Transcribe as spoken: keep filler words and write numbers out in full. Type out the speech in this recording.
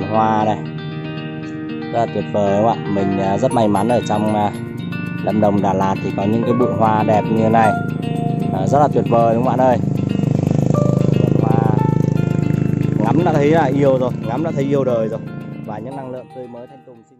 hoa này rất là tuyệt vời đúng không ạ? Mình rất may mắn ở trong Lâm Đồng, Đà Lạt thì có những cái bụi hoa đẹp như thế này, rất là tuyệt vời đúng không bạn ơi? Hoa ngắm đã thấy là yêu rồi, ngắm đã thấy yêu đời rồi, và những năng lượng tươi mới thanh tùng.